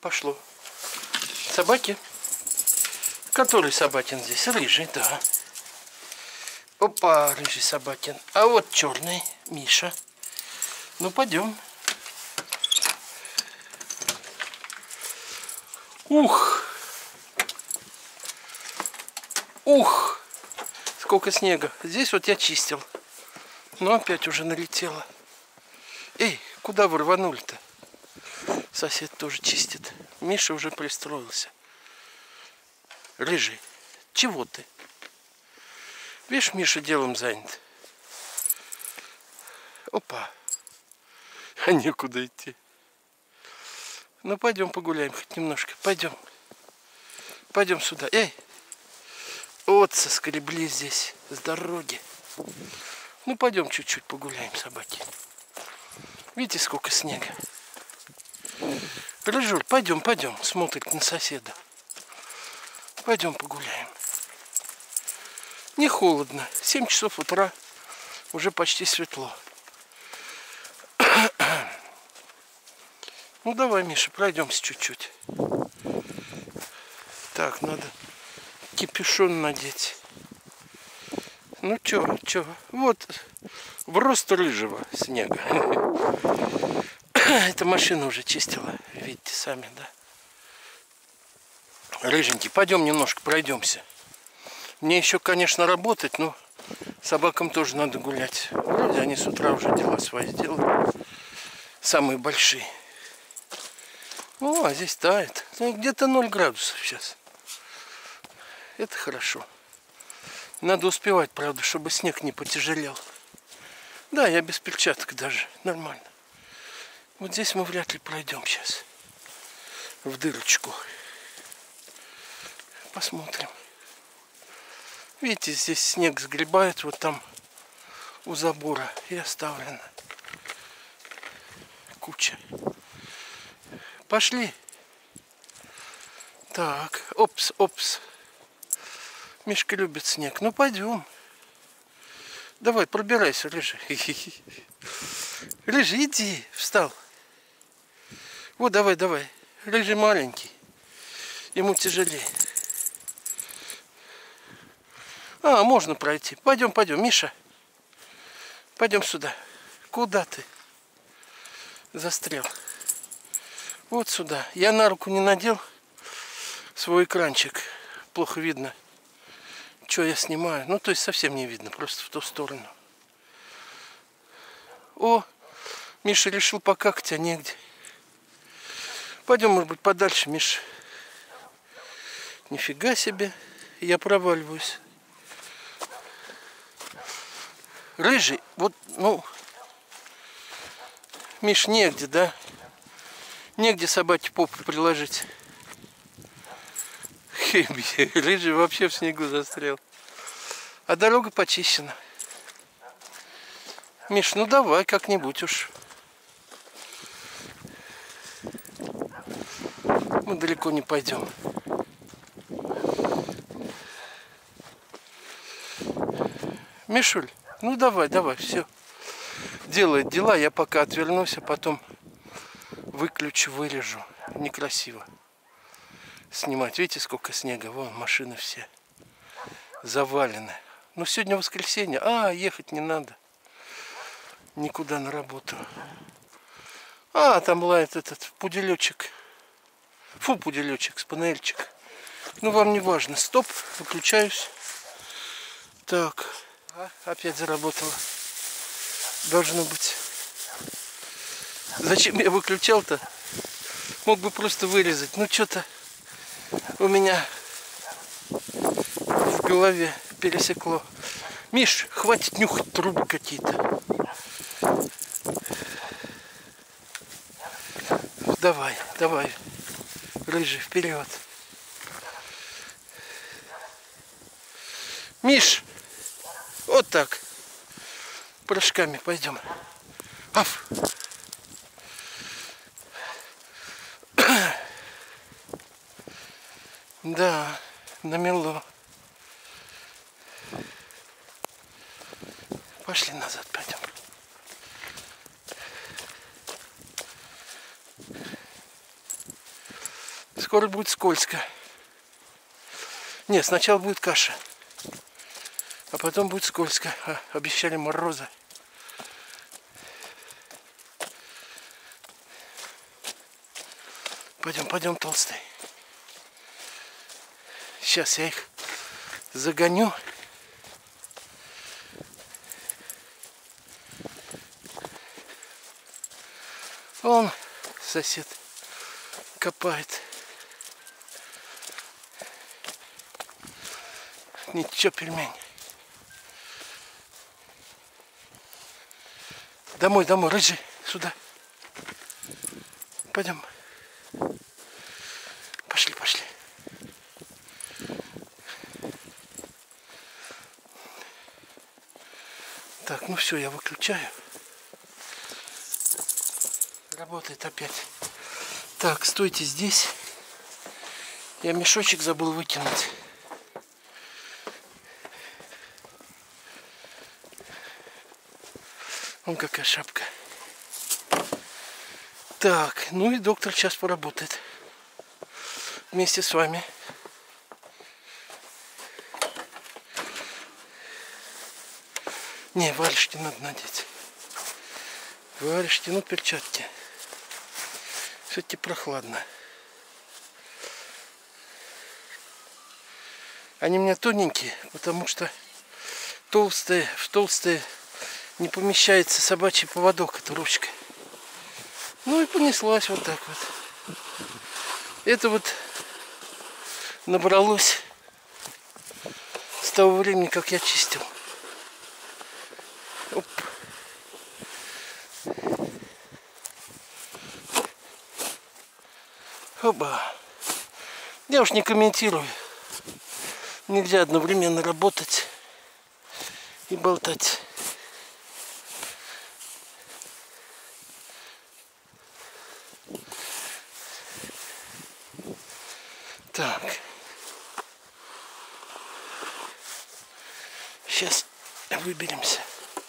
пошло. Собаки. Который Собакин здесь? Рыжий, да. Опа, рыжий Собакин. А вот черный Миша. Ну, пойдем. Ух! Ух! Сколько снега. Здесь вот я чистил. Но опять уже налетело. Эй, куда вы рванули-то? Сосед тоже чистит. Миша уже пристроился. Рыжий, чего ты? Видишь, Миша делом занят. Опа. А некуда идти. Ну, пойдем погуляем хоть немножко. Пойдем. Пойдем сюда. Эй! Вот соскребли здесь с дороги. Ну, пойдем чуть-чуть погуляем, собаки. Видите, сколько снега? Рыжуль, пойдем, пойдем. Смотрит на соседа. Пойдем погуляем. Не холодно. 7 часов утра. Уже почти светло. Ну, давай, Миша, пройдемся чуть-чуть. Так, надо капюшон надеть. Ну, чё? Вот в рост рыжего снега. Эта машина уже чистила. Видите сами, да? Рыженький, пойдем немножко пройдемся. Мне еще, конечно, работать, но собакам тоже надо гулять. Вроде они с утра уже дела свои сделали. Самые большие. О, а здесь тает. Ну, где-то 0 градусов сейчас. Это хорошо. Надо успевать, правда, чтобы снег не потяжелел. Да, я без перчаток даже. Нормально. Вот здесь мы вряд ли пройдем сейчас. В дырочку. Посмотрим. Видите, здесь снег сгребает вот там у забора. И оставлено. Куча. Пошли. Так, опс, опс. Мишка любит снег. Ну, пойдем. Давай, пробирайся, Рыжий. Рыжий, иди. Встал. Вот, давай. Рыжий маленький. Ему тяжелее. А, можно пройти. Пойдем, Миша. Пойдем сюда. Куда ты? Застрял. Вот сюда. Я на руку не надел свой экранчик. Плохо видно, что я снимаю. Ну, то есть совсем не видно. Просто в ту сторону. О, Миша решил покакать, а негде. Пойдем, может быть, подальше, Миша. Нифига себе. Я проваливаюсь. Рыжий, вот, ну, Миш, негде, да? Негде собаке попу приложить. Рыжий вообще в снегу застрял. А дорога почищена. Миш, ну давай как-нибудь уж. Мы далеко не пойдем. Мишуль, ну давай, все. Делает дела, я пока отвернусь, а потом выключу, вырежу. Некрасиво снимать. Видите, сколько снега? Вон, машины все завалены. Но сегодня воскресенье. А, ехать не надо. Никуда на работу. А, там лает этот пуделечек. Фу, пуделечек, спаниельчик. Ну, вам не важно. Стоп, выключаюсь. Так, опять заработало. Должно быть. Зачем я выключал-то? Мог бы просто вырезать. Ну, что-то у меня в голове пересекло. Миш, хватит нюхать трубы какие-то. Давай, Рыжий, вперед. Миш, вот так. Прыжками пойдем. Аф. Да, намело. Пошли назад, пойдем. Скоро будет скользко. Не, сначала будет каша. А потом будет скользко. Обещали мороза. Пойдем, пойдем, толстый. Сейчас я их загоню. Вон сосед копает. Ничего, пельмень. Домой, домой, рыжий, сюда. Пойдем. Пошли, пошли. Так, ну все, я выключаю. Работает опять. Так, стойте здесь. Я мешочек забыл выкинуть. Вон какая шапка. Так, ну и доктор сейчас поработает. Вместе с вами. Не, варежки надо надеть. Варежки, ну перчатки. Все-таки прохладно. Они у меня тоненькие, потому что в толстые не помещается собачий поводок, это ручка. Ну и понеслась вот так вот. Это вот набралось с того времени, как я чистил. Оп. Оба. Я уж не комментирую. Нельзя одновременно работать и болтать. Так. Сейчас выберемся.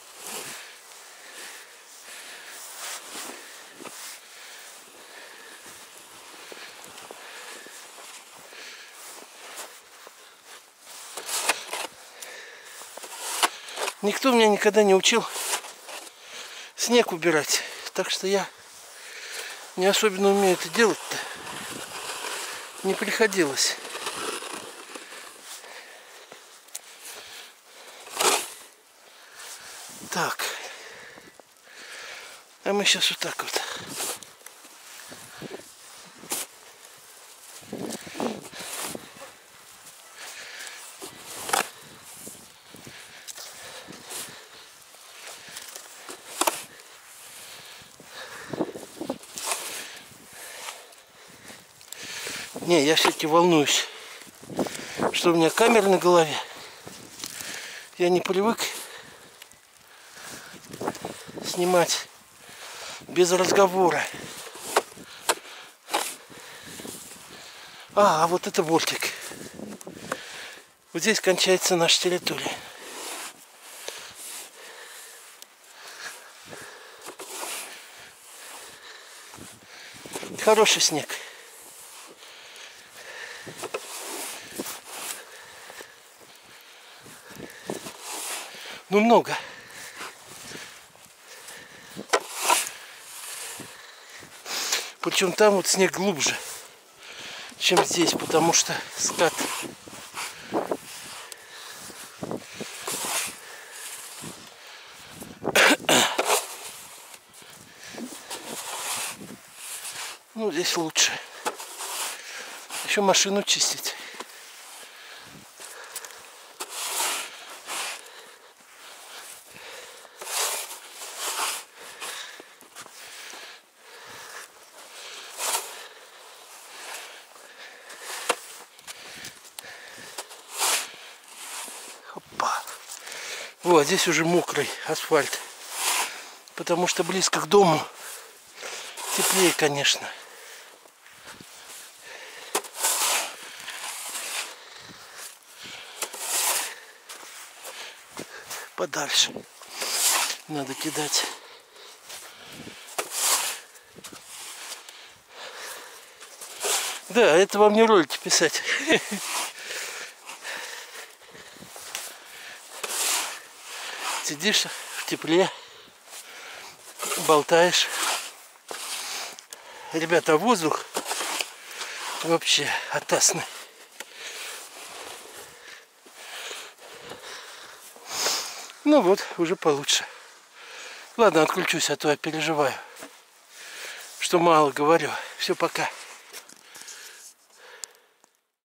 Никто меня никогда не учил снег убирать. Так что я не особенно умею это делать-то. Не приходилось. Так. А мы сейчас вот так вот. Не, я все-таки волнуюсь, что у меня камера на голове. Я не привык снимать без разговора. А вот это бортик. Вот здесь кончается наша территория. Хороший снег. Ну, много. Причем там вот снег глубже, чем здесь, потому что скат. Ну, здесь лучше. Еще машину чистить. Вот здесь уже мокрый асфальт, потому что близко к дому, теплее, конечно. Подальше надо кидать. Да, это вам не ролики писать. Сидишь в тепле, болтаешь. Ребята, воздух вообще атасный. Ну вот, уже получше. Ладно, отключусь, а то я переживаю, что мало говорю. Все, пока.